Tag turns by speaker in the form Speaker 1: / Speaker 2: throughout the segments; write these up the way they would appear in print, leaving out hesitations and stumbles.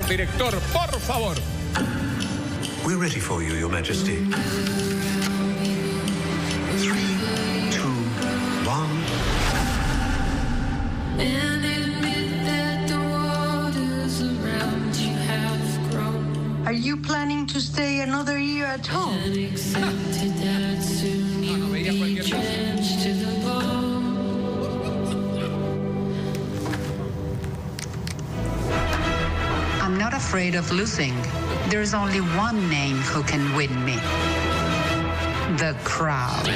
Speaker 1: Director, por favor.
Speaker 2: We're ready for you, Your Majesty. 3, 2, 1.
Speaker 3: Are you planning to stay another year at home?
Speaker 1: No veía cualquier cosa.
Speaker 4: I'm not afraid of losing. There's only one name who can win me. The crowd.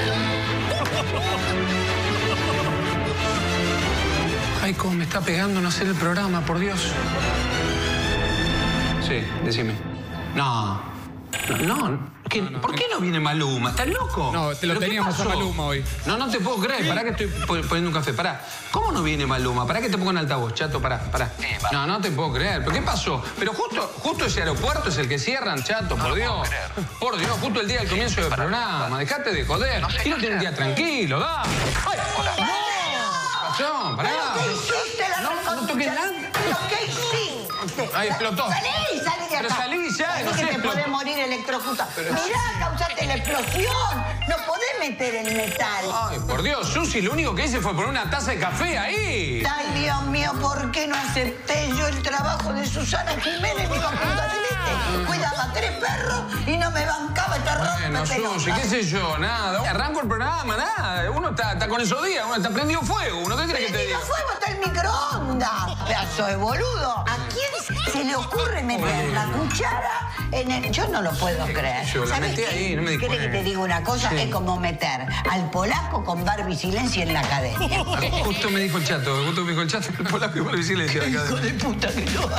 Speaker 5: Ay, cómo me está pegando no hacer el programa, por Dios. Sí, decime. No. ¿Por qué no viene Maluma? ¿Estás loco?
Speaker 1: No, te lo teníamos a Maluma hoy.
Speaker 5: No te puedo creer. Pará que estoy poniendo un café. Pará. ¿Cómo no viene Maluma? Pará que te pongo en altavoz, chato. Pará. No te puedo creer. ¿Pero qué pasó? Pero justo ese aeropuerto es el que cierran, chato, por Dios. Por Dios, justo el día del comienzo del programa. Dejate de joder. Quiero tener un día tranquilo, da. ¡Ay! ¡No! Pará.
Speaker 6: ¿Qué hiciste?
Speaker 5: No toques nada.
Speaker 6: ¿Qué hiciste?
Speaker 5: Ahí explotó.
Speaker 6: Salí de acá.
Speaker 5: Pero salí ya, no sé.
Speaker 6: Que te podés morir electrocutado. Mirá, causaste la explosión. No podés meter el metal.
Speaker 5: Ay, por Dios, Susi, lo único que hice fue poner una taza de café ahí.
Speaker 6: Ay, Dios mío, ¿por qué no acepté yo el trabajo de Susana Jiménez? Me iba a Punta del Este. Cuidaba a 3 perros y no me bancaba esta ropa.
Speaker 5: Bueno, Susi, qué sé yo, nada. Arranco el programa, nada. Uno está con esos días, uno está prendido fuego. ¿Uno qué crees que te diga?
Speaker 6: Prendido fuego, está el microondas. Pedazo de boludo. ¿A quién se le ocurre meter la cuchara en el...? Yo no lo puedo creer.
Speaker 5: Yo la metí ahí, no me di cuenta.
Speaker 6: ¿Querés que te diga una cosa? Sí. Es como meter al polaco con Barbie Silencio en la academia.
Speaker 5: Justo me dijo el chato, el polaco y Barbie Silencio en la
Speaker 6: academia. Hijo de puta que lo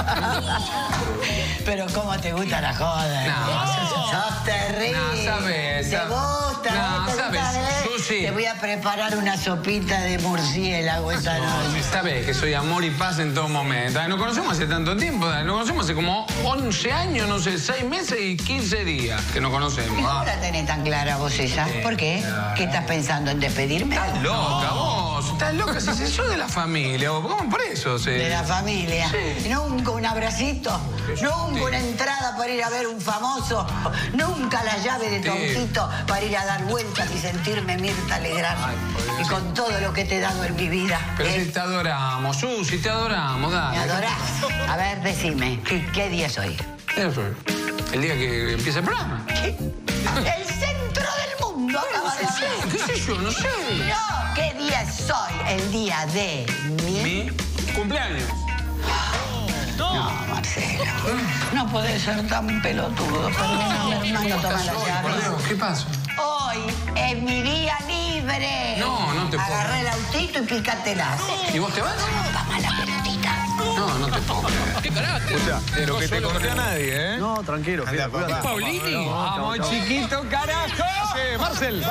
Speaker 6: Pero cómo te gusta la joda.
Speaker 5: No.
Speaker 6: Sos terrible.
Speaker 5: No, sabes.
Speaker 6: ¿Te gusta?
Speaker 5: No, sabes, Susi.
Speaker 6: Te voy a preparar una sopita de murciélago esta noche.
Speaker 5: Sabes que soy amor y paz en todo momento. Nos conocemos hace tanto tiempo, nos conocemos hace como 11 años, no sé, 6 meses y 15 días que nos conocemos.
Speaker 6: ¿Y cómo la tenés tan clara vos esa? ¿Por qué? ¿Qué estás pensando, en despedirme?
Speaker 5: Estás loca vos, estás loca. Si soy de la familia, vos, ¿cómo por eso? Sí.
Speaker 6: De la familia. Sí. Nunca un abracito, nunca una entrada para ir a ver un famoso, nunca la llave de tu autito para ir a dar vueltas y sentirme Mirta Legrand. Y con todo lo que te he dado en mi vida.
Speaker 5: Pero si te adoramos, Susi, te adoramos, dale.
Speaker 6: ¿Me adorás? A ver, decime, ¿qué día es hoy?
Speaker 5: El día que empieza el programa.
Speaker 6: ¿Qué? El centro del mundo acaba de hablar.
Speaker 5: ¿Qué sé yo? No sé.
Speaker 6: No, ¿qué día es hoy? El día de
Speaker 5: mi cumpleaños.
Speaker 6: No, Marcelo. No podés ser tan pelotudo. Perdóname, hermano, toma la llave.
Speaker 5: ¿Qué pasa?
Speaker 6: Hoy es mi día libre.
Speaker 5: No te puedo.
Speaker 6: Agarré el autito y pícatela.
Speaker 5: ¿Y vos te vas?
Speaker 6: Toma la pelotita.
Speaker 5: No te puedo.
Speaker 1: ¿Qué carajo?
Speaker 7: Escucha, lo que te corté a nadie, ¿eh?
Speaker 8: No, tranquilo.
Speaker 1: Paulini.
Speaker 5: Vamos, chiquito, carajo.
Speaker 7: Sí, Marcel.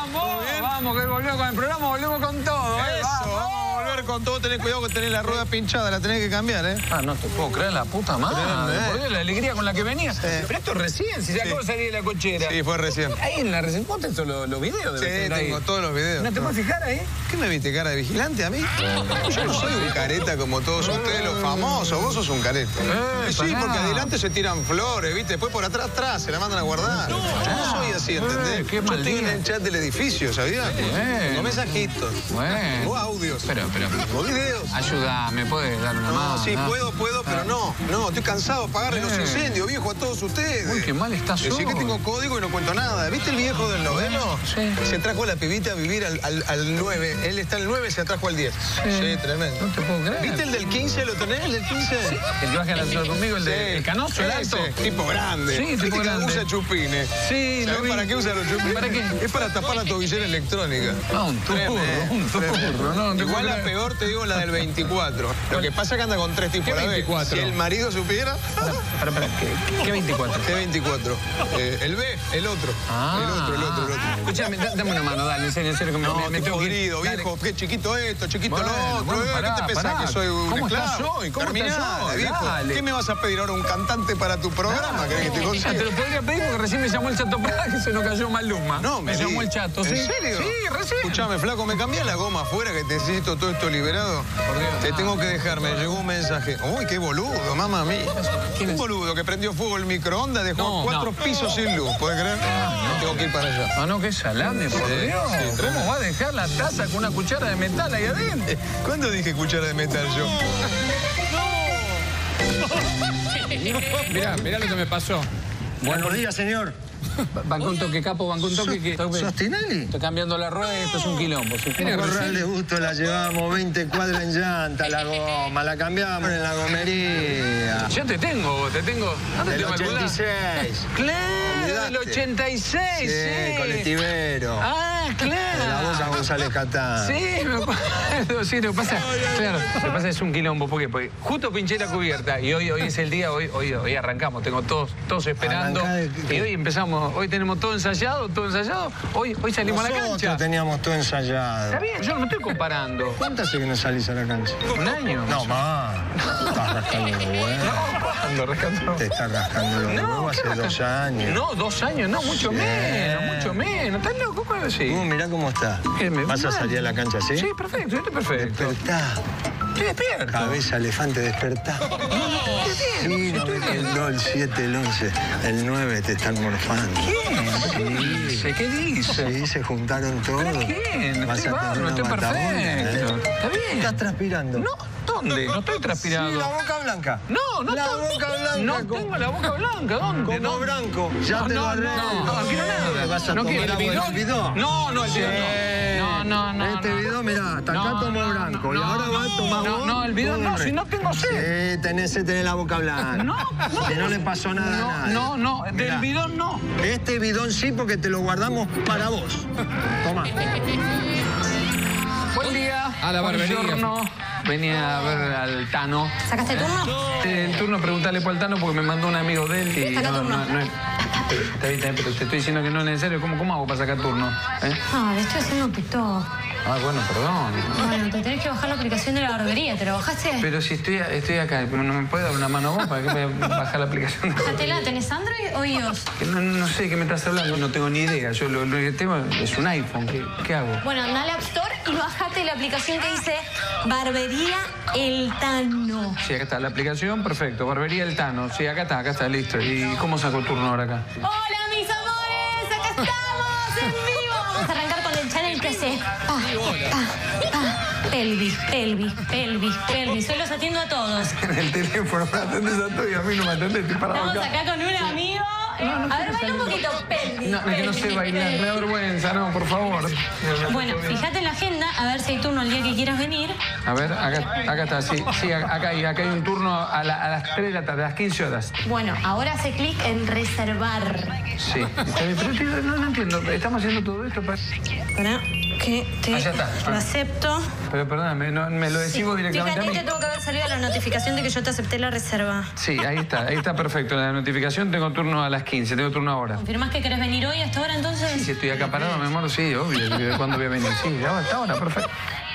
Speaker 5: Vamos, que volvemos con el programa, volvemos con todo.
Speaker 7: Eso, vamos a volver con todo. Tenés cuidado que tenés la rueda pinchada, la tenés que cambiar, ¿eh?
Speaker 5: Ah, no te puedo creer, la puta madre. Por Dios, la alegría con la que venía. Sí. Pero esto es recién, si se acabó de salir de la cochera.
Speaker 7: Sí, fue recién.
Speaker 5: Ahí en la recién, ¿vos tenés los videos?
Speaker 7: Sí, tengo todos los videos.
Speaker 5: ¿No te puedes fijar ahí?
Speaker 7: ¿Qué me viste, cara de vigilante a mí? Yo no soy un careta como todos ustedes, los famosos. Vos sos un careta. Sí, porque adelante se tiran flores, ¿viste? Después por atrás se la mandan a guardar. Yo no soy así, ¿entendés?
Speaker 5: Qué
Speaker 7: yo estoy en el chat del edificio, ¿sabías? Tengo mensajitos. Tengo audios.
Speaker 5: Pero.
Speaker 7: Tengo videos.
Speaker 5: Ayúdame, ¿puedes dar una mano?
Speaker 7: Sí, puedo, pero no, estoy cansado de apagarle los incendios, viejo, a todos ustedes.
Speaker 5: Uy, qué mal estás hoy.
Speaker 7: Decís que tengo código y no cuento nada. ¿Viste el viejo del noveno?
Speaker 5: Sí.
Speaker 7: Se trajo a la pibita a vivir al 9. Él está al 9 y se atrajo al 10. Sí, tremendo.
Speaker 5: No te puedo creer.
Speaker 7: ¿Viste el del 15? ¿Lo tenés, el del 15?
Speaker 5: Sí. El que baja a la ciudad conmigo, el canoso, el alto.
Speaker 7: Tipo grande.
Speaker 5: Sí, tipo grande.
Speaker 7: Usa chupines.
Speaker 5: Sí,
Speaker 7: ¿Sabés para qué usa los chupines?
Speaker 5: ¿Para qué?
Speaker 7: Es para tapar la tobillera electrónica.
Speaker 5: No, un turro. No,
Speaker 7: igual la peor, te digo, la del 24. Lo que pasa es que anda con 3 tipos a la vez. Si el marido supiera...
Speaker 5: Espera, ¿qué 24?
Speaker 7: ¿Qué 24? El B, el otro. El otro.
Speaker 5: Escuchame, dame una mano, dale, en serio, que me tengo
Speaker 7: podrido, viejo. Qué chiquito esto, chiquito lo otro. ¿Qué te pensás que soy un
Speaker 5: ¿Cómo
Speaker 7: esclavo?
Speaker 5: estás hoy? ¿Cómo
Speaker 7: Terminada,
Speaker 5: estás hoy?
Speaker 7: viejo.
Speaker 5: Dale.
Speaker 7: ¿Qué me vas a pedir ahora? ¿Un cantante para tu programa? ¿Querés que te consiga?
Speaker 5: Te lo podría pedir porque recién me llamó el Chato Prada que se nos cayó Maluma.
Speaker 7: No,
Speaker 5: me llamó el Chato, ¿sí?
Speaker 7: ¿En serio?
Speaker 5: Sí, recién.
Speaker 7: Escuchame, flaco, ¿me cambiás la goma afuera que te necesito todo esto liberado? Te tengo que dejar, me llegó un mensaje. Uy, qué boludo. mamá, a mí. Un boludo que prendió fuego el microondas, dejó 4 pisos sin luz, ¿puedes creer? Tengo que ir para allá.
Speaker 5: Ah, no, qué salame, por Dios. ¿Cómo va a dejar la taza con una cuchara de metal ahí adentro?
Speaker 7: ¿Cuándo dije cuchara de metal yo?
Speaker 1: Mirá lo que me pasó.
Speaker 8: Buenos días, señor.
Speaker 5: Banco un toque, capo, banco un toque. Que...
Speaker 8: ¿Sos Tinelli?
Speaker 5: Estoy cambiando la rueda y esto es un quilombo.
Speaker 8: Un corral de gusto la llevamos 20 cuadras en llanta, la goma, la cambiamos en la gomería.
Speaker 5: Yo te tengo. ¿Dónde
Speaker 8: Del
Speaker 5: te matriculás?
Speaker 8: 86.
Speaker 5: Claro, del 86,
Speaker 8: Sí, colectivero.
Speaker 5: Ah, claro.
Speaker 8: De la Boca González Catán.
Speaker 5: Sí, me acuerdo. Sí, lo que pasa, claro, lo que pasa es un quilombo. ¿Por qué? Porque justo pinché la cubierta y hoy es el día, hoy arrancamos. Tengo todos esperando. Y hoy empezamos, hoy tenemos todo ensayado. Hoy salimos a la cancha.
Speaker 8: Nosotros teníamos todo ensayado.
Speaker 5: Está bien, yo no me estoy comparando.
Speaker 8: ¿Cuánto hace que no salís a la cancha?
Speaker 5: ¿Un año?
Speaker 8: No, más. Estás rascando los huevos.
Speaker 5: Ando rascando.
Speaker 8: Te estás rascando los huevos hace 2 años.
Speaker 5: No, 2 años, no, mucho menos. ¿Estás loco? ¿Cómo decís?
Speaker 8: Mirá cómo está. ¿Vas a salir a la cancha, sí?
Speaker 5: Sí, perfecto, yo estoy perfecto.
Speaker 8: Despertá.
Speaker 5: Estoy despierto.
Speaker 8: Cabeza elefante, despertá. Sí, no ves que el 2, el 7, el 11, el 9 te están morfando.
Speaker 5: ¿Quién? ¿Qué dice?
Speaker 8: Sí, se juntaron todos.
Speaker 5: ¿Pero quién?
Speaker 8: Vas
Speaker 5: Estoy
Speaker 8: a tener
Speaker 5: bárbaro,
Speaker 8: una
Speaker 5: estoy
Speaker 8: Patagonia,
Speaker 5: perfecto. Está bien.
Speaker 8: ¿Estás transpirando?
Speaker 5: No, ¿dónde? No estoy transpirado.
Speaker 8: Sí, la boca blanca.
Speaker 5: No,
Speaker 8: La boca blanca.
Speaker 5: No tengo la boca blanca. ¿Dónde?
Speaker 8: Como Branco. Ya te lo arreglo.
Speaker 5: No quiero nada.
Speaker 8: ¿Vas a
Speaker 5: no
Speaker 8: tomar
Speaker 5: quiero
Speaker 8: agua del bidón?
Speaker 5: No, el bidón no.
Speaker 8: Este bidón, mirá, hasta acá tomó Branco. Y ahora va a tomar vos.
Speaker 5: No, el bidón no, si no tengo sed.
Speaker 8: Sí, tenés la boca blanca.
Speaker 5: No.
Speaker 8: Que no le pasó nada a nadie.
Speaker 5: No, del bidón no.
Speaker 8: Este bidón sí, porque te lo guardamos para vos. Tomá.
Speaker 5: Buen día.
Speaker 1: A la barbería.
Speaker 5: Buongiorno. Venía a ver al Tano.
Speaker 9: ¿Sacaste el turno?
Speaker 5: El turno, preguntarle por el Tano porque me mandó un amigo de él y
Speaker 9: Saca turno.
Speaker 5: no es... Está bien, pero te estoy diciendo que no es necesario. ¿Cómo hago para sacar turno?
Speaker 9: Le estoy haciendo pito.
Speaker 5: Ah, bueno, perdón.
Speaker 9: Bueno, te tenés que bajar la aplicación de la barbería. ¿Te la bajaste?
Speaker 5: Pero si estoy acá, pero no me puede dar una mano vos para que me baje la aplicación.
Speaker 9: Bájatela, ¿tenés Android o iOS?
Speaker 5: Que no sé qué me estás hablando, no tengo ni idea. Yo lo que tengo es un iPhone. ¿Qué hago?
Speaker 9: Bueno, anda al App Store y bajate la aplicación que dice Barbería El Tano.
Speaker 5: Sí, acá está la aplicación, perfecto. Barbería El Tano. Sí, acá está, listo. ¿Y cómo saco turno ahora acá?
Speaker 9: ¡Hola, mis amores! ¡Acá estamos en vivo! Vamos a arrancar con el channel que hace pelvis. Solo los atiendo a todos.
Speaker 5: En el teléfono me atendés a todo y a mí no me atendés. Estoy parado
Speaker 9: Estamos acá con un amigo. A ver, baila un poquito. Pelvis.
Speaker 5: No, es que no sé bailar, me da vergüenza, no, por favor.
Speaker 9: Bueno, fíjate en la agenda, a ver si hay turno el día que quieras venir.
Speaker 5: A ver, acá está, sí, acá hay un turno a las 3 de la tarde, a las 15 horas.
Speaker 9: Bueno, ahora hace clic en reservar.
Speaker 5: Sí, está bien, pero tío, no entiendo, estamos haciendo todo esto para...
Speaker 9: Para que te
Speaker 5: ya está.
Speaker 9: lo acepto.
Speaker 5: Pero perdóname, me lo decís vos directamente
Speaker 9: Fíjate
Speaker 5: a mí.
Speaker 9: que tuvo que haber salido la notificación de que yo te acepté la reserva.
Speaker 5: Sí, ahí está perfecto. La notificación, tengo turno a las 15, tengo turno ahora.
Speaker 9: ¿Confirmás que querés venir hoy a esta hora entonces?
Speaker 5: Si estoy acá parado, mi amor, sí, obvio. ¿De cuándo voy a venir? Sí, ya está ahora, perfecto.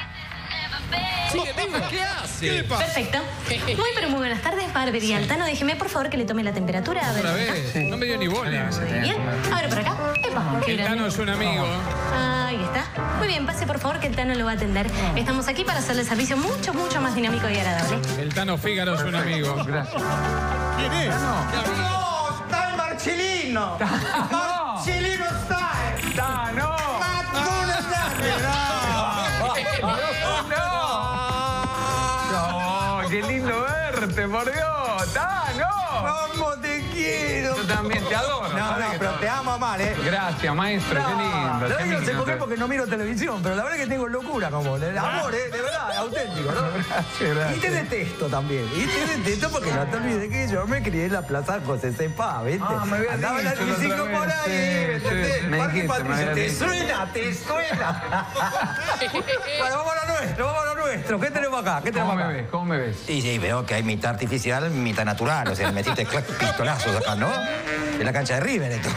Speaker 1: ¿Qué hace?
Speaker 9: Perfecto. Muy buenas tardes, Barbería El Tano. Déjeme, por favor, que le tome la temperatura. A ver,
Speaker 1: Otra
Speaker 9: acá.
Speaker 1: vez. No me dio ni bola.
Speaker 9: Muy bien. Ahora por acá. Epa, qué
Speaker 1: El
Speaker 9: grande.
Speaker 1: Tano es un amigo.
Speaker 9: Ahí está. Muy bien, pase por favor que el Tano lo va a atender. Estamos aquí para hacerle el servicio mucho más dinámico y agradable.
Speaker 1: El Tano Fígaro es un amigo.
Speaker 5: Gracias.
Speaker 1: ¿Quién es?
Speaker 10: ¡No! ¡Está el Marchelino! ¡Marchelino está!
Speaker 5: ¡No! ¡No! ¡Qué lindo verte, por Dios! ¡No!
Speaker 10: ¡Cómo te quiero!
Speaker 5: Yo también te adoro.
Speaker 10: No, pero te amo mal, ¿eh?
Speaker 5: Gracias, maestro. Qué lindo.
Speaker 10: La
Speaker 5: qué
Speaker 10: verdad no sé
Speaker 5: lindo.
Speaker 10: por qué, porque no miro televisión, pero la verdad que tengo locura como el amor, de verdad, auténtico, ¿no?
Speaker 5: Gracias.
Speaker 10: Y te detesto también. Y te detesto porque no te olvides que yo me crié en la Plaza José Cepá, ¿viste?
Speaker 5: Ah, me habías
Speaker 10: Andaba en el
Speaker 5: dicho la
Speaker 10: triciclo
Speaker 5: otra
Speaker 10: por
Speaker 5: vez,
Speaker 10: ahí,
Speaker 5: sí,
Speaker 10: ¿me entendés?
Speaker 5: sí, me
Speaker 10: Parque
Speaker 5: dijiste, me
Speaker 10: Patricio,
Speaker 5: habías
Speaker 10: te
Speaker 5: dicho.
Speaker 10: suena. Bueno, vamos a lo nuestro. ¿Qué tenemos acá?
Speaker 5: ¿Cómo me ves?
Speaker 11: Sí, veo que hay mitad artificial, mitad natural. O sea, le metiste pistolazo
Speaker 10: sos acá, ¿no? En la cancha de River, esto.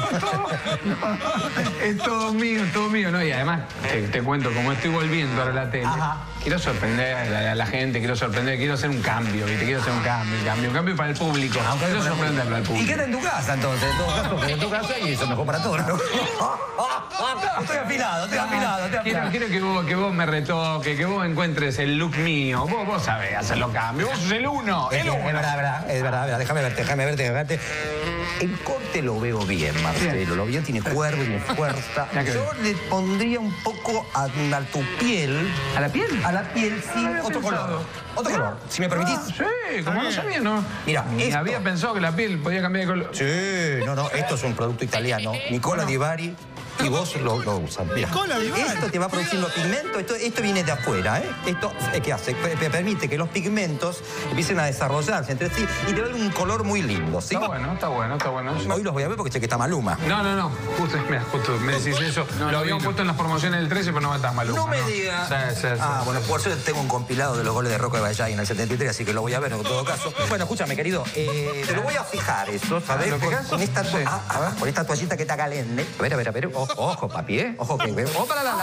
Speaker 5: Es todo mío, ¿no? Y además, te cuento, como estoy volviendo ahora a la tele, quiero sorprender a la gente, quiero hacer un cambio, ¿viste? Quiero hacer un cambio para el público. Quiero sorprenderlo al público.
Speaker 10: ¿Y qué está en tu casa, entonces? En todo caso, que en tu casa y eso mejor para todos, ¿no? Estoy afilado.
Speaker 5: Quiero que vos me retoques, que vos encuentres el look mío. Vos sabés hacer los cambios, vos sos el uno.
Speaker 10: Es verdad. Déjame verte. El corte lo veo bien, Marcelo. Lo veo, tiene cuerpo, tiene fuerza. Yo le pondría un poco a tu piel.
Speaker 5: ¿A la piel?
Speaker 10: A la piel, sí. Otro color. Si me permitís.
Speaker 5: Sí, como no sabía, ¿no?
Speaker 10: Mira,
Speaker 5: había pensado que la piel podía cambiar de color.
Speaker 10: Sí, no. Esto es un producto italiano. Nicola Di Bari. Y vos lo usas. Mira, esto te va produciendo pigmento. Esto viene de afuera, ¿eh? Esto, ¿qué hace? Permite que los pigmentos empiecen a desarrollarse entre sí y te dan un color muy lindo, ¿sí?
Speaker 5: Está bueno.
Speaker 10: Hoy los voy a ver porque sé que está Maluma.
Speaker 5: No. Justo me decís eso. Lo habíamos puesto en las promociones del 13, pero no está Maluma.
Speaker 10: No me digas.
Speaker 5: Sí.
Speaker 10: Bueno, por eso tengo un compilado de los goles de Rocco de Ballay en el 73, así que lo voy a ver en todo caso. Bueno, escúchame, querido. Te lo voy a fijar eso, ¿sabes? Con esta toallita que está caliente. A ver. Ojo, papi, ¿eh? Ojo que veo.
Speaker 5: ¡Oh, pará!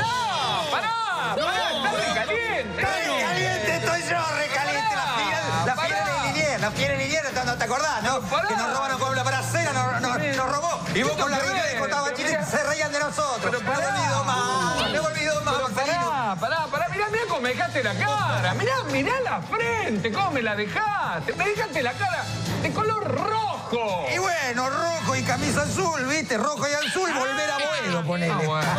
Speaker 5: ¡Está recaliente!
Speaker 10: Estoy yo, recaliente. La fiel en Liniers, no te acordás, ¿no? Que nos robaron con la bracera, nos robó. Y vos con la rica y contaba chistes, se reían de nosotros. Me olvido más.
Speaker 5: Pará, mirá cómo me dejaste la cara. Mirá la frente, cómo me la dejaste. Me dejaste la cara de color rojo.
Speaker 10: Y bueno, rojo y camisa azul, ¿viste? Rojo y azul, volver a Boedo, ponele.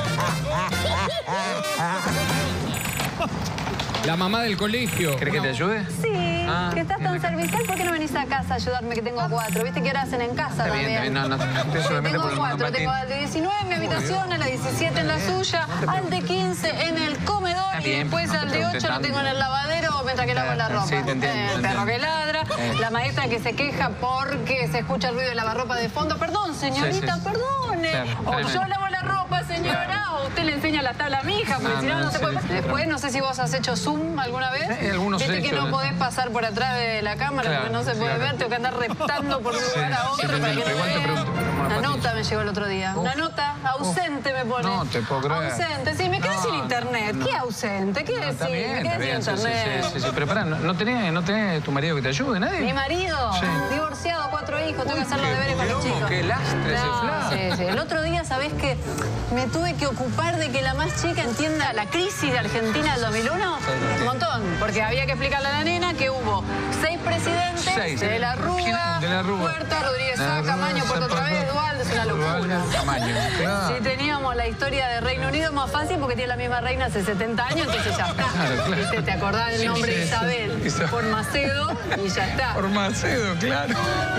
Speaker 1: La mamá del colegio.
Speaker 5: ¿Querés que te ayude?
Speaker 11: Sí, que estás tan servicial, ¿por qué no venís a casa a ayudarme que tengo 4? ¿Viste que ahora hacen en casa también?
Speaker 5: Está bien, no, estoy solamente
Speaker 11: tengo
Speaker 5: por el
Speaker 11: 4,
Speaker 5: monopatín.
Speaker 11: tengo al de 19 en mi habitación, al de 17 en la suya, al de 15 en el comedor y después al de 8 lo tengo en el lavadero mientras que lavo la ropa.
Speaker 5: Sí, te entiendo.
Speaker 11: El perro que ladra, la maestra que se queja porque se escucha el ruido de lavarropa de fondo. Perdón, señorita, perdone. O yo lavo la ropa, señora, o usted le enseña la tabla a mi hija, porque si no, no se puede. Después, no sé si vos has hecho Zoom alguna vez.
Speaker 5: Algunos
Speaker 11: Viste que no podés pasar por atrás de la cámara porque no se puede ver, tengo que andar reptando por un lugar a otro para que no me vean. Una nota me llegó el otro día. Una nota ausente me pone.
Speaker 5: No te puedo creer.
Speaker 11: Ausente. Sí, me quedé sin internet. ¿Qué ausente? ¿Qué decir? Me quedé sin internet.
Speaker 5: Sí, pero pará, ¿no tenés tu marido que te ayude, nadie?
Speaker 11: Mi marido, divorciado, 4 hijos, tengo que hacer los deberes con los chicos.
Speaker 5: ¡Qué lastre ese flaco!
Speaker 11: Sí. El otro día, ¿sabés qué? Me tuve que ocupar de que la más chica entienda la crisis de Argentina del 2001. Un montón, porque había que explicarle a la nena que hubo 6 presidentes, de la Rúa, Puerta, Rodríguez Sá, Camaño, Puerta otra vez, Dualde, es una locura. Si teníamos la historia de Reino Unido, más fácil porque tiene la misma reina hace 70 años, entonces ya está. ¿Te acordás del nombre de Isabel? Por Macedo y ya está.
Speaker 5: Por Macedo, claro.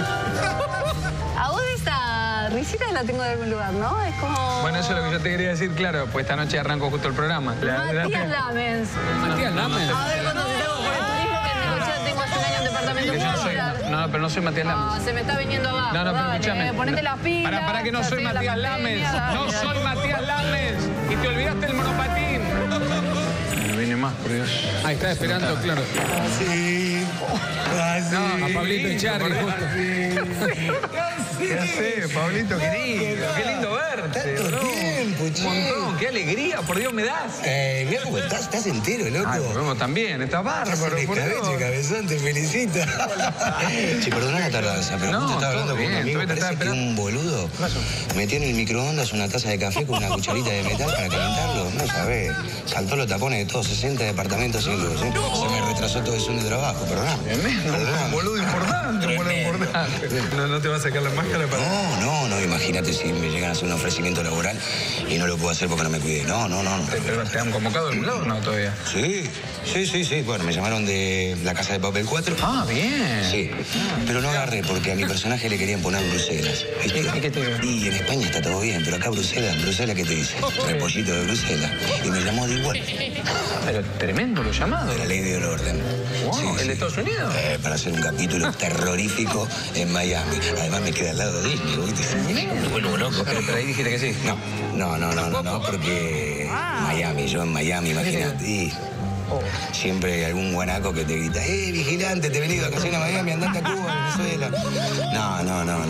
Speaker 11: A vos esa risita la tengo de algún lugar, ¿no? Es como...
Speaker 5: Bueno, eso es lo que yo te quería decir, claro, pues esta noche arranco justo el programa.
Speaker 11: Matías Lamens.
Speaker 1: Matías Lamens.
Speaker 11: A ver, cuando te tengo por el turismo que en Necochea tengo hace un año un departamento muy
Speaker 5: No, pero no soy Matías Lamens.
Speaker 11: No, se me está viniendo abajo.
Speaker 5: No, pero escúchame.
Speaker 11: Ponete las pilas.
Speaker 5: Para que no soy Matías Lamens. No soy Matías Lamens. Y te olvidaste el monopatín. No viene más, por Dios.
Speaker 1: Ahí está esperando, claro. No, a Pablito Echarri, justo.
Speaker 5: ¿Qué haces, Pablito querido? Qué lindo verte.
Speaker 8: Tanto tiempo, che.
Speaker 5: Un montón, qué alegría, por Dios me das.
Speaker 8: Mirá cómo estás entero, loco.
Speaker 5: Ay, vos también, estás bárbaro.
Speaker 8: Por cabezón, te felicito. Che, perdona la tardanza, pero justo estaba hablando con un amigo. Parece que un boludo metió en el microondas una taza de café con una cucharita de metal para calentarlo. No sabés. Saltó los tapones de todos 60 departamentos sin luz. Se me retrasó todo el Zoom de trabajo, perdóname.
Speaker 5: Un boludo importante, No te va a sacar la máscara para...
Speaker 8: No, imagínate si me llegan a hacer un ofrecimiento laboral y no lo puedo hacer porque no me cuidé. No.
Speaker 5: ¿Pero te han convocado de algún lado o no todavía?
Speaker 8: Sí. Bueno, me llamaron de la Casa de Papel 4.
Speaker 5: Ah, bien.
Speaker 8: Sí, pero no agarré porque a mi personaje le querían poner Bruselas. ¿Viste?
Speaker 5: ¿Y qué te digo?
Speaker 8: Y en España está todo bien, pero acá Bruselas, ¿qué te dice? Repollito de Bruselas. Y me llamó de igual.
Speaker 5: Pero tremendo lo llamado.
Speaker 8: De la ley del orden.
Speaker 5: Wow, ¿el de Estados Unidos?
Speaker 8: Para hacer un capítulo terrorífico en Miami. Además me queda al lado de Disney, ¿viste? Bueno, loco.
Speaker 5: Pero ahí dijiste que sí.
Speaker 8: No, porque yo en Miami, imagínate. Siempre hay algún guanaco que te grita, vigilante, te venís de vacaciones a Miami, andate a Cuba, Venezuela.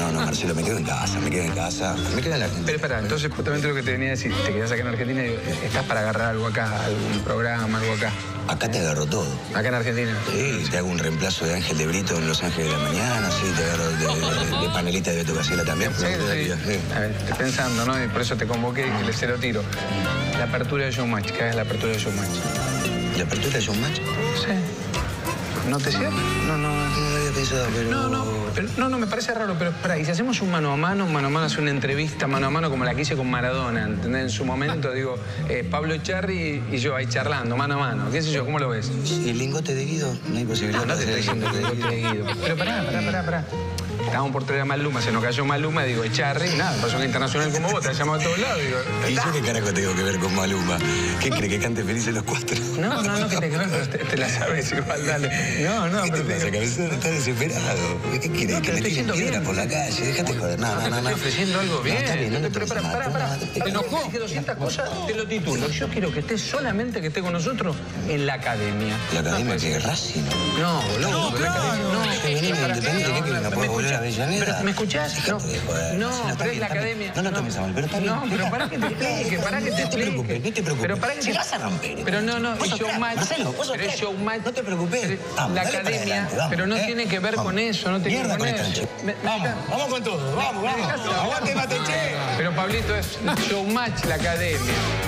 Speaker 8: No, Marcelo, me quedo en casa, me quedo en la Argentina.
Speaker 5: Pero espera, entonces justamente lo que te venía a decir, te quedás acá en Argentina y estás para agarrar algo acá, algún programa, algo acá.
Speaker 8: Acá te agarro todo.
Speaker 5: ¿Acá en Argentina?
Speaker 8: Sí, te hago un reemplazo de Ángel de Brito en Los Ángeles de la Mañana, sí, te agarro de panelista de Beto Casella también.
Speaker 5: Sí. A ver, estoy pensando, ¿no? Y por eso te convoqué y le cero tiro. La apertura de Showmatch, ¿qué es la apertura de Showmatch?
Speaker 8: ¿La apertura de Showmatch?
Speaker 5: Sí. ¿No te cierra?
Speaker 8: No había pensado, pero...
Speaker 5: No, me parece raro, pero pará, y si hacemos un mano a mano hace una entrevista mano a mano como la que hice con Maradona, ¿entendés? En su momento, digo, Pablo Echarri y yo ahí charlando, mano a mano, qué sé yo, ¿cómo lo ves?
Speaker 8: ¿Y el lingote de Guido? No hay posibilidad
Speaker 5: No te estoy diciendo el lingote de Guido. Pero pará. Estábamos por traer a Maluma, se nos cayó Maluma, digo, Echarri, nada, pasó que internacional como vos, te ha llamado a todos lados, digo.
Speaker 8: ¿Y yo qué carajo tengo que ver con Maluma? ¿Qué cree que cante felices los cuatro?
Speaker 5: No, que te crees, pero te la sabes igual, dale. No,
Speaker 8: ¿qué te pasa, cabezón? Estás desesperado. ¿Qué querés? Que me tiren piedra por la calle, déjate joder. No.
Speaker 5: Te estoy ofreciendo algo bien.
Speaker 8: Está bien, no te
Speaker 5: pero pará. ¿Te enojó? Dije 200 cosas, te lo titulo. Yo quiero que estés solamente, que esté con nosotros en la academia.
Speaker 8: ¿La academia que es Racing?
Speaker 5: No, boludo.
Speaker 8: No, independiente, ¿qué querés? ¿La puedo volver a Avellaneda?
Speaker 5: ¿Me escuchás? No, pero es la academia.
Speaker 8: No lo tomes a mal, pero está bien.
Speaker 5: No, pero para que te explique,
Speaker 8: No te preocupes.
Speaker 5: Pero para que
Speaker 8: te vas a romper.
Speaker 5: Pero no, es Showmatch. Pero es Showmatch.
Speaker 8: No te preocupes.
Speaker 5: La academia, pero no tiene que ver con eso, no tiene que ver con eso.
Speaker 12: Vamos con todo, vamos. Aguante, Mateche.
Speaker 5: Pero Pablito, es Showmatch la academia.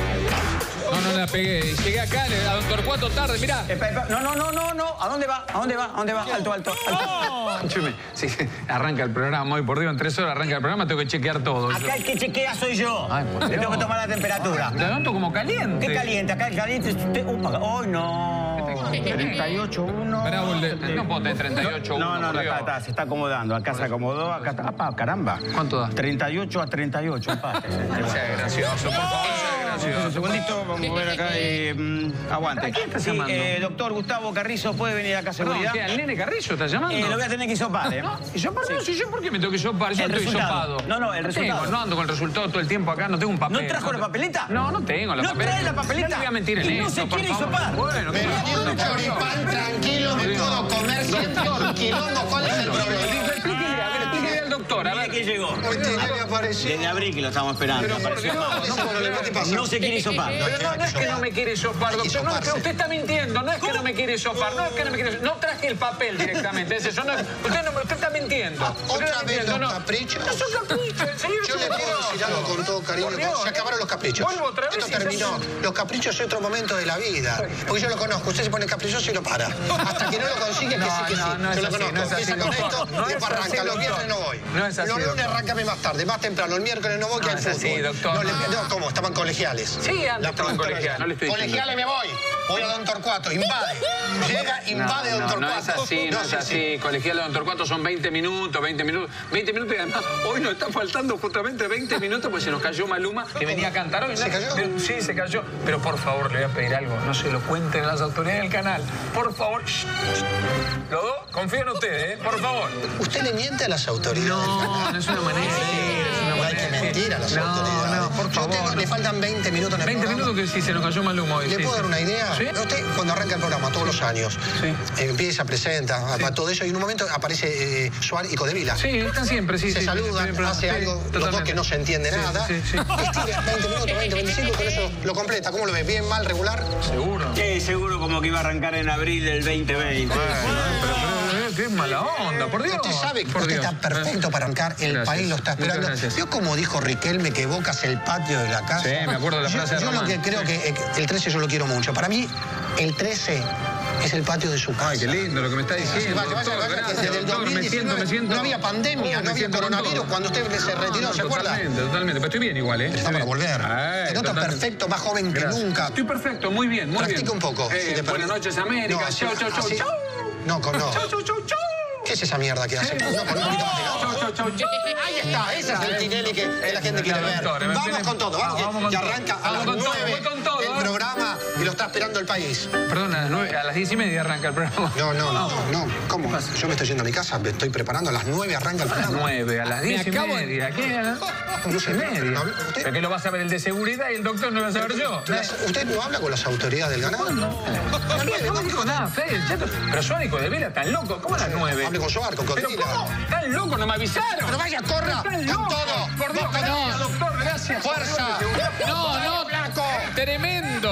Speaker 1: No la pegué. Llegué acá a Don Torcuato tarde, mirá.
Speaker 12: No. ¿A dónde va? Alto.
Speaker 5: Escúcheme, si arranca el programa hoy por Dios, en 3 horas arranca el programa, tengo que chequear todo.
Speaker 12: Acá el que chequea soy yo.
Speaker 5: Ay, por
Speaker 12: Le
Speaker 5: Dios.
Speaker 12: tengo que tomar la temperatura.
Speaker 5: Te noto como caliente.
Speaker 12: ¿Qué caliente? Acá el caliente es usted. Hoy no. 38.1.
Speaker 5: No puedo tener 38.1.
Speaker 12: No, se está acomodando. Acá se acomodó, acá está. Caramba.
Speaker 5: ¿Cuánto da?
Speaker 12: 38-38, empate.
Speaker 5: Sea gracioso, por favor, sea gracioso.
Speaker 12: Un segundito, vamos a ver acá. Aguante.
Speaker 5: ¿A quién estás llamando?
Speaker 12: Doctor Gustavo Carrizo, ¿puede venir acá a seguridad?
Speaker 5: ¿Qué, al nene Carrizo estás llamando?
Speaker 12: Lo voy a tener que hisopar, ¿eh?
Speaker 5: ¿Hisopar? No, si yo, ¿por qué me tengo que hisopar? Yo estoy hisopado.
Speaker 12: No, el resultado.
Speaker 5: No ando con el resultado todo el tiempo acá, no tengo un papel.
Speaker 12: ¿No trajo la papelita?
Speaker 5: No tengo la papelita.
Speaker 12: ¿No trae la papelita?
Speaker 5: No le voy a mentir en
Speaker 12: ¿Y
Speaker 5: eso,
Speaker 12: no se
Speaker 5: por
Speaker 12: quiere
Speaker 5: favor.
Speaker 12: hisopar?
Speaker 5: Bueno,
Speaker 12: pero
Speaker 5: un choripán
Speaker 12: tranquilo me puedo comer siempre un quilombo. ¿Cuál es el problema?
Speaker 5: Explíquele al doctor, a ver.
Speaker 12: ¿Quién llegó?
Speaker 7: apareció.
Speaker 12: Desde abril que lo estamos esperando.
Speaker 5: Pero por Dios,
Speaker 12: no se quiere hisopar.
Speaker 5: Pero no es que no me quiere hisopar, doctor. No, es que usted está mintiendo. No es que no me quiere hisopar. No es que no me quiere hisopar. No traje el papel directamente. Es eso. Usted está mintiendo.
Speaker 7: Otra vez los caprichos.
Speaker 5: No son caprichos.
Speaker 7: Yo le puedo decir algo con todo cariño. Se acabaron los caprichos. Esto terminó. Los caprichos es otro momento de la vida. Porque yo lo conozco. Usted se pone caprichoso y no para. Hasta que no lo consigue, que sí, que sí. Yo lo conozco. Empieza con esto y después arranca. Los viernes no voy. Los lunes arráncame más tarde, más temprano. El miércoles no voy, que hay fútbol.
Speaker 5: Sí, doctor.
Speaker 7: No, ¿cómo? Estaban colegiales.
Speaker 5: Sí, antes estaban colegiales. No le estoy diciendo.
Speaker 7: Colegiales me voy. Voy a Don Torcuato. Invade. Llega, invade Don Torcuato.
Speaker 5: No es así, no es así. Colegiales de Don Torcuato son 20 minutos y además hoy nos está faltando justamente 20 minutos pues se nos cayó Maluma que venía a cantar hoy.
Speaker 7: ¿Se cayó?
Speaker 5: Sí, se cayó. Pero por favor, le voy a pedir algo. No se lo cuenten a las autoridades del canal. Por favor. Los dos, confío en ustedes, por favor.
Speaker 7: ¿Usted le miente a las autoridades?
Speaker 5: No es una manera.
Speaker 7: No hay que mentir a las autoridades.
Speaker 5: No, por favor.
Speaker 7: Le faltan 20 minutos en el
Speaker 5: 20
Speaker 7: programa.
Speaker 5: minutos que sí, se nos cayó Maluma hoy.
Speaker 7: ¿Le puedo dar una idea?
Speaker 5: ¿Sí?
Speaker 7: Usted, cuando arranca el programa, todos los años, empieza, presenta, todo eso, y en un momento aparece Suárez y Codevila.
Speaker 5: Sí, están siempre, sí.
Speaker 7: Se saludan, hace algo, los dos que no se entiende nada. Estira 20 minutos, 20, 25, y con eso lo completa. ¿Cómo lo ves? ¿Bien, mal, regular?
Speaker 5: ¿Seguro?
Speaker 12: Sí, seguro, como que iba a arrancar en abril del 2020.
Speaker 5: Pero qué mala onda, por Dios.
Speaker 7: Usted sabe que usted está perfecto para arrancar, el país lo está esperando. ¿Vio cómo dijo Riquelme que Boca es el patio de la casa?
Speaker 5: Sí, me acuerdo de la frase de
Speaker 7: Yo
Speaker 5: Román.
Speaker 7: lo que creo que el 13 yo lo quiero mucho. Para mí, el 13 es el patio de su casa.
Speaker 5: Ay, qué lindo lo que me está diciendo.
Speaker 7: Vaya, que desde el 2019
Speaker 5: me siento.
Speaker 7: no había pandemia, no había coronavirus. Cuando usted se retiró, ¿se acuerda?
Speaker 5: Totalmente. Pero estoy bien igual, ¿eh?
Speaker 7: Está para volver. Te nota perfecto, más joven que nunca.
Speaker 5: Estoy perfecto, muy bien, muy bien.
Speaker 7: Practica un poco.
Speaker 5: Buenas noches, América. Chau.
Speaker 7: No.
Speaker 5: Chau.
Speaker 7: ¿Qué es esa mierda que hace? No, con un poquito más de gato.
Speaker 5: Chau.
Speaker 7: Ahí está, ese es el Tinelli que la gente quiere ver. Vamos con todo, vamos que arranca a las 9 el programa y lo está esperando el país.
Speaker 5: Perdón, a las 10:30 arranca el programa.
Speaker 7: No. ¿Cómo? Yo me estoy yendo a mi casa, me estoy preparando, a las 9 arranca el programa.
Speaker 5: A las 9, a las 10:30. ¿Qué? A las 11:30. ¿Pero qué lo va a saber el de seguridad y el doctor no lo va a saber yo?
Speaker 7: ¿Usted no habla con las autoridades del ganado?
Speaker 5: No dijo nada, Fede, chato. Pero Suárez y Codevila están locos. ¿Cómo a las 9?
Speaker 13: tengo yo, arco con
Speaker 5: ¿Pero cómo? ¿Están locos? ¿No me avisaron?
Speaker 13: Pero vaya, corra, con todo.
Speaker 5: Por Dios, gracias, doctor, gracias.
Speaker 13: Fuerza.
Speaker 1: No, no,
Speaker 13: Flaco.
Speaker 1: tremendo.